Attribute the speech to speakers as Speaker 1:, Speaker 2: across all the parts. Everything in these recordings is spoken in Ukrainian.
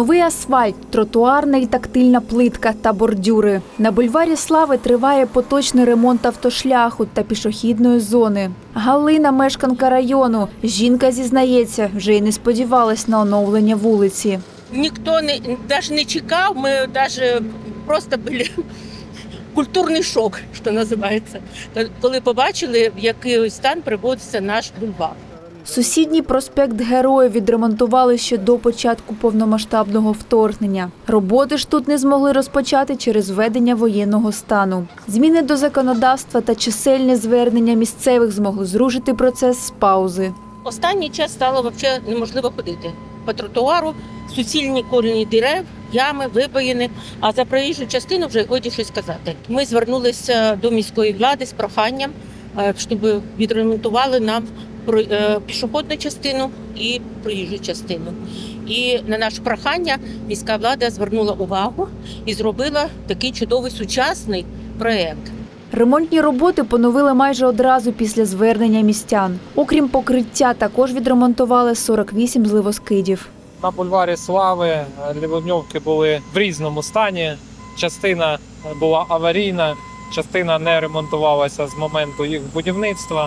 Speaker 1: Новий асфальт, тротуарна і тактильна плитка та бордюри. На бульварі Слави триває поточний ремонт автошляху та пішохідної зони. Галина – мешканка району. Жінка зізнається, вже й не сподівалась на оновлення вулиці.
Speaker 2: Ніхто навіть не чекав, ми навіть просто були культурний шок, що називається, коли побачили, в який стан приводиться наш бульвар.
Speaker 1: Сусідній проспект Героїв відремонтували ще до початку повномасштабного вторгнення. Роботи ж тут не змогли розпочати через введення воєнного стану. Зміни до законодавства та чисельне звернення місцевих змогли зрушити процес з паузи.
Speaker 2: Останній час стало взагалі неможливо ходити. По тротуару суцільні корені дерев, ями, вибоїни, а за проїжджу частину вже годі щось казати. Ми звернулися до міської влади з проханням, щоб відремонтували нам пішохідну частину і проїжджу частину. І на наше прохання міська влада звернула увагу і зробила такий чудовий сучасний проєкт.
Speaker 1: Ремонтні роботи поновили майже одразу після звернення містян. Окрім покриття, також відремонтували 48 зливоскидів.
Speaker 3: На бульварі Слави ливневки були в різному стані. Частина була аварійна, частина не ремонтувалася з моменту їх будівництва.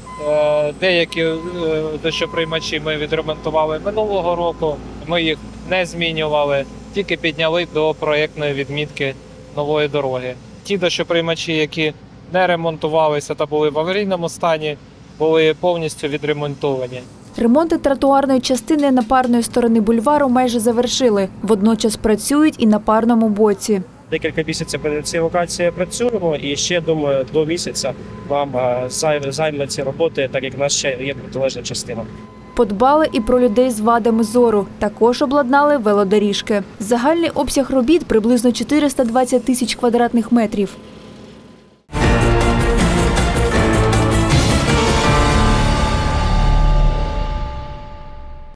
Speaker 3: Деякі дощоприймачі ми відремонтували минулого року, ми їх не змінювали, тільки підняли до проєктної відмітки нової дороги. Ті дощоприймачі, які не ремонтувалися та були в аварійному стані, були повністю відремонтовані.
Speaker 1: Ремонти тротуарної частини напарної сторони бульвару майже завершили. Водночас працюють і на парному боці.
Speaker 4: Декілька місяців по цій локації працюємо і ще, думаю, до місяця вам займе ці роботи, так як в нас ще є протилежна частина.
Speaker 1: Подбали і про людей з вадами зору. Також обладнали велодоріжки. Загальний обсяг робіт – приблизно 420 тисяч квадратних метрів.